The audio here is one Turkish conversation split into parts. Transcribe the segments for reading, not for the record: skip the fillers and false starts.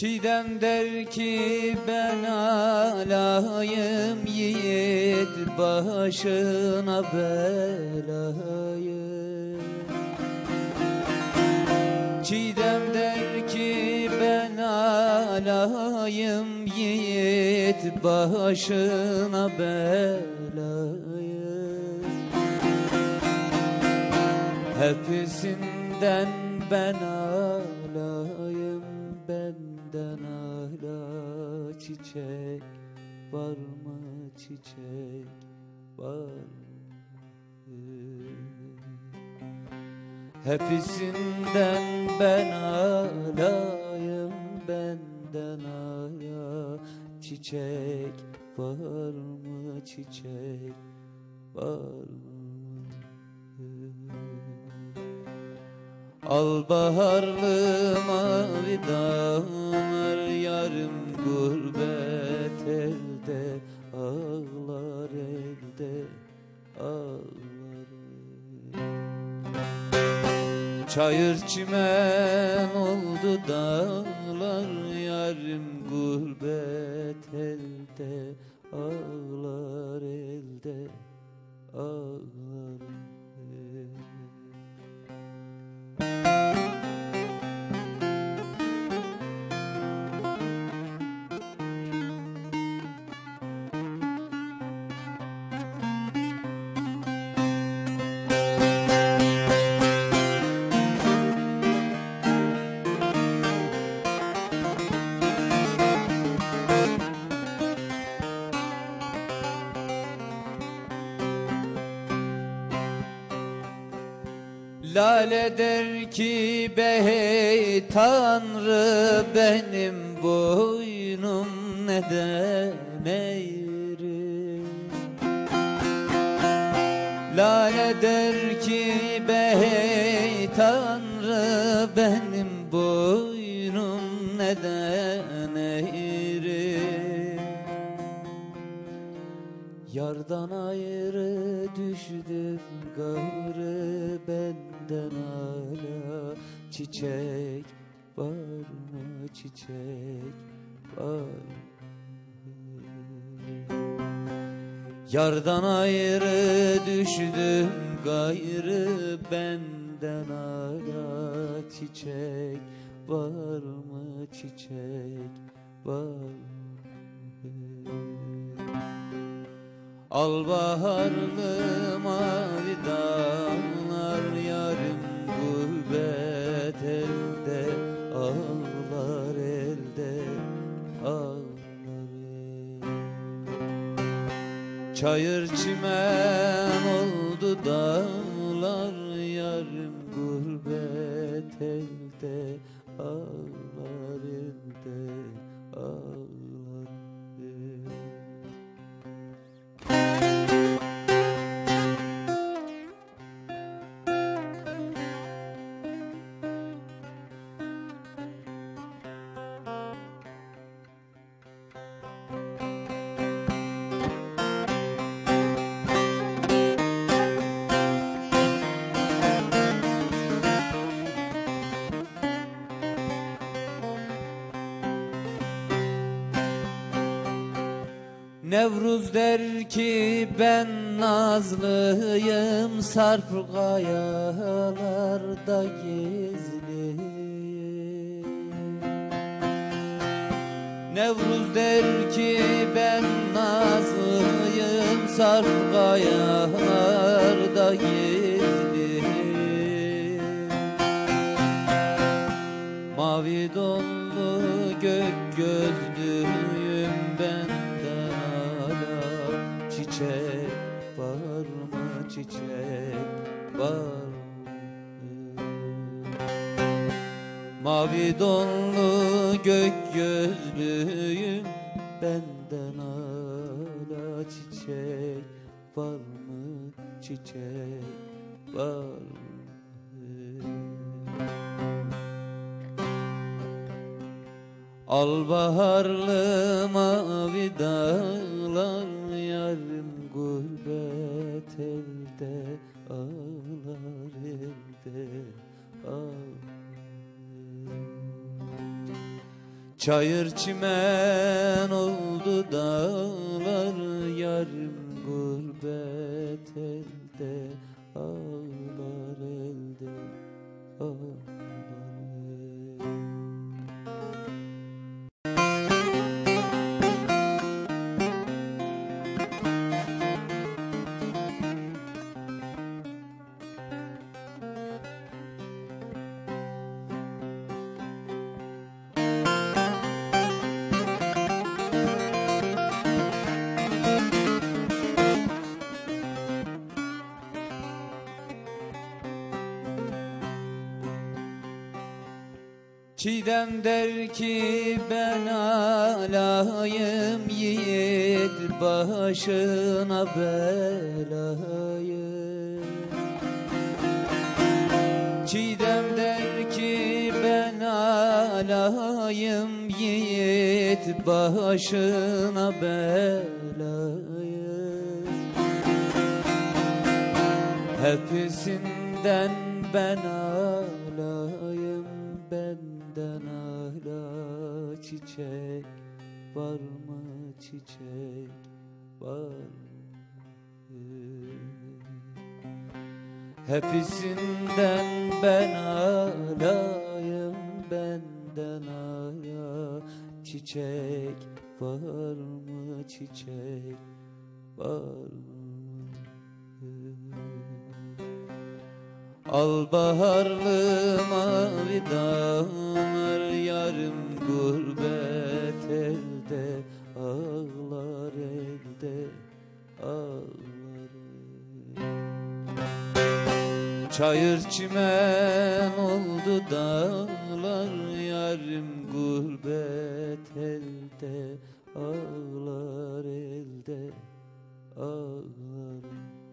Çiğdem der ki ben alayım yiğit başına belayı. Çiğdem der ki ben alayım yiğit başına belayı. Hepsinden ben alayım, benden hala çiçek var mı, çiçek var mı? Hepsinden ben alayım, benden hala çiçek var mı, çiçek var mı? Al baharlı mavi dağlar yarım gurbet elde, ağlar elde, ağlar elde. Çayır çimen oldu dağlar yarım gurbet elde, ağlar elde, ağlar elde. Lale der ki bey Tanrı benim boynum neden eğri? Lale der ki bey Tanrı benim boynum neden eğri? Yardan ayrı düştüm gayrı, benden hala çiçek var mı, çiçek var mı? Yardan ayrı düştüm gayrı, benden hala çiçek var mı, çiçek var mı? Al baharlı mavi dağlar yarım gurbet elde, ağlar elde, ağlar elde. Çayır çimen oldu dağlar yarım gurbet elde, ağlar elde, ağlar elde. Nevruz der ki ben nazlıyım, sarp kayalarda gizliyim. Nevruz der ki ben nazlıyım, sarp kayalarda gizliyim. Mavi donlu gök gözlüyüm ben, çiçek var mı, çiçek var mı? Mavi donlu gök gözlüyüm benden hala çiçek var mı, çiçek var mı? Al baharlı mavi dağlar yarım gurbet elde, ağlar elde, ağlar. Çayır çimen oldu dağlar, yarim gurbet elde ağlar, elde ağlar. Çiğdem der ki ben alayım, yiğit başına belayım. Çiğdem der ki ben alayım, yiğit başına belayım. Hepsinden ben alayım, benden hala çiçek var mı, çiçek var mı? Hepsinden ben alayım, benden hala çiçek var mı, çiçek var mı? Al baharlı mavi dağlar, yarım gurbet elde ağlar, elde ağlar. Çayır çimen oldu dağlar, yarım gurbet elde ağlar, elde ağlar.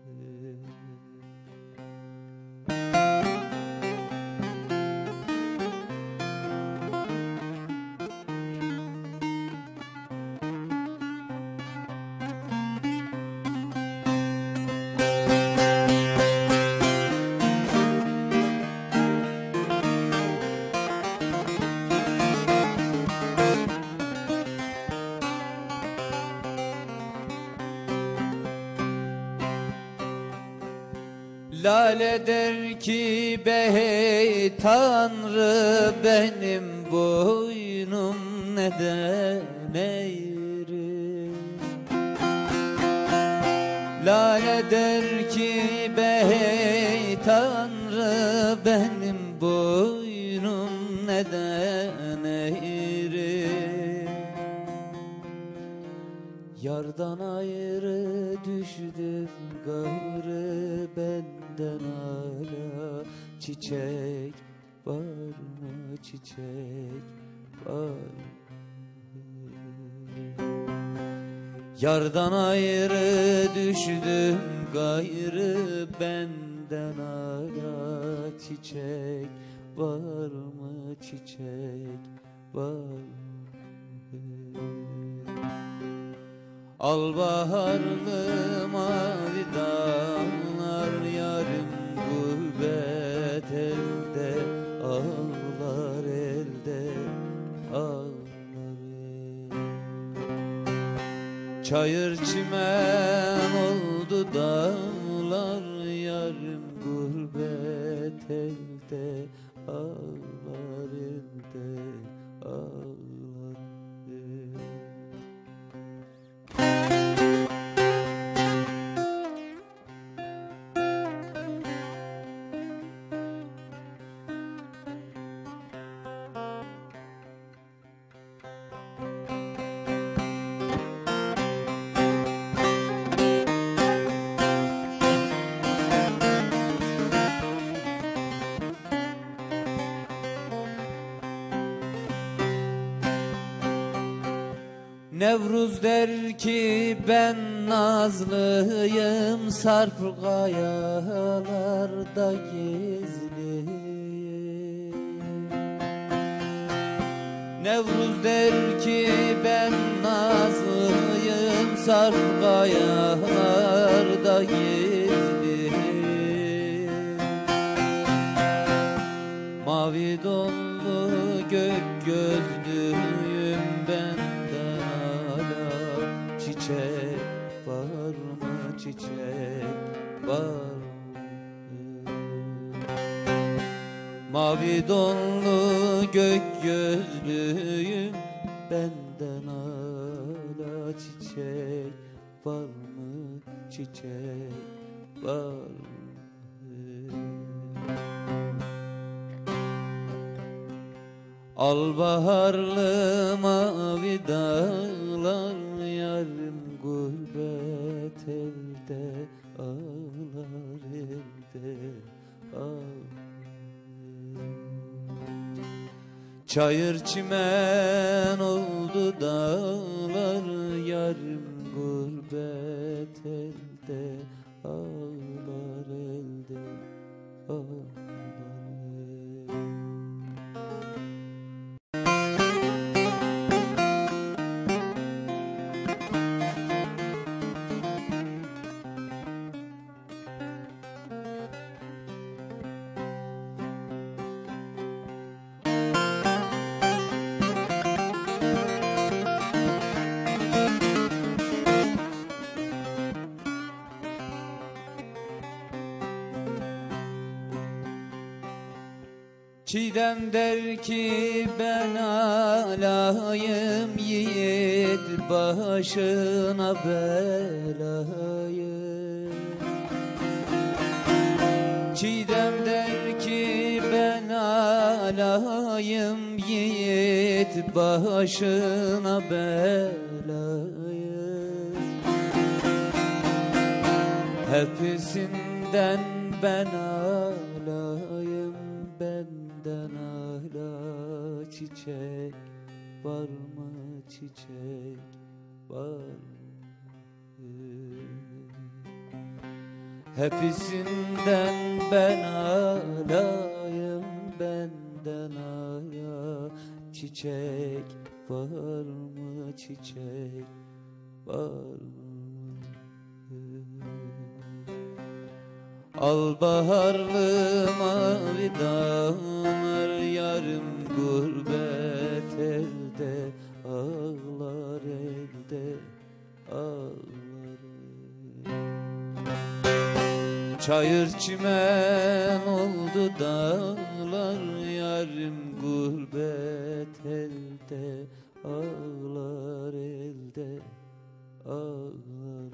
Lale der ki bey Tanrı, benim boynum neden eğri? Lale der ki bey Tanrı, benim boynum neden eğri? Yardan ayrı düştüm gayrı, benden hala çiçek var mı, çiçek var mı? Yardan ayrı düştüm gayrı, benden hala çiçek var mı, çiçek var mı? Al baharlı mavi dağlar, yarım gurbet elde ağlar, elde ağlar. Çayır çimen oldu dağlar, yarım gurbet elde ağlar, elde ağlar. Nevruz der ki ben nazlıyım, sarp kayalarda gizliyim. Nevruz der ki ben nazlıyım, sarp kayalarda gizliyim. Mavi donlu gök gözlüyüm, çiçek var mı çiçek var mı? Mavi donlu gök gözlüyüm, benden hala çiçek var mı çiçek var mı? Al baharlı mavi dağlar, yarım gurbet elde ağlar elde ağlar. Çayır çimen oldu dağlar, yarım gurbet elde ağlar elde ağlar. Çiğdem der ki ben alayım, yiğit başına belayım. Çiğdem der ki ben alayım, yiğit başına belayım. Hepsinden ben alayım, benden hala çiçek var mı çiçek var mı? Hepsinden ben alayım, benden hala çiçek var mı çiçek var mı? Al baharlı mavi dağlar, yarım gurbet elde ağlar elde ağlar. Çayır çimen oldu dağlar, yarım gurbet elde ağlar elde ağlar.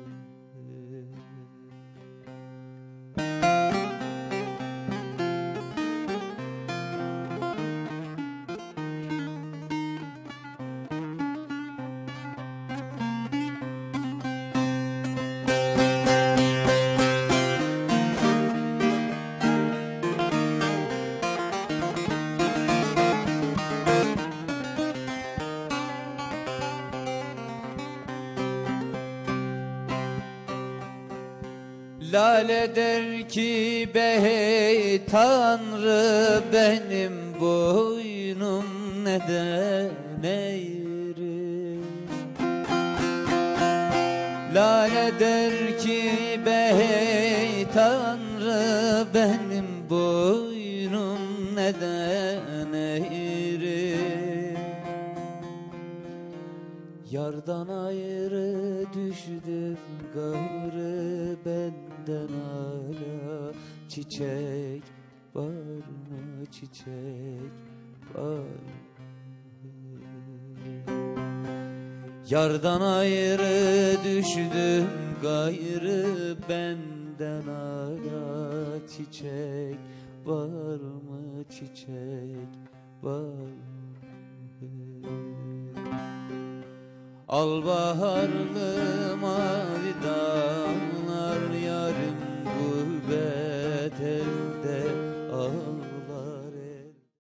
Lale der ki bey Tanrı, benim boynum neden eğri? Lale der ki bey Tanrı, benim boynum neden eğri? Yardan ayrı düştüm gayrı, benden hala çiçek var mı çiçek var mı? Yardan ayrı düştüm gayrı, benden hala çiçek var mı çiçek var mı? Al baharlı mavi